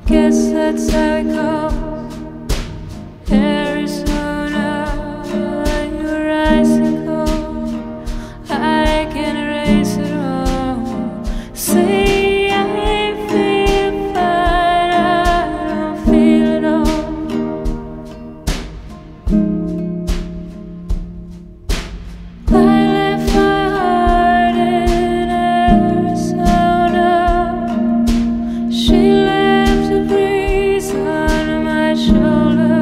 Guess that's how it goes. Arizona, you're icy cold. I can erase it all. Say I feel fine, I don't feel it all. I left my heart in Arizona. She left a breeze on my shoulder.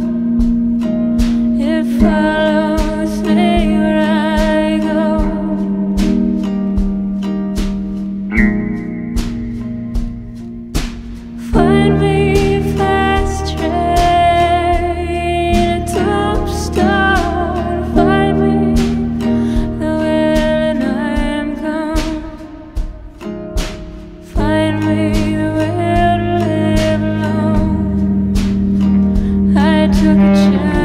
It follows me where I go. Find me a fast train, a tombstone. Find me the will and I am gone. Find me the will to live alone. I took a chance.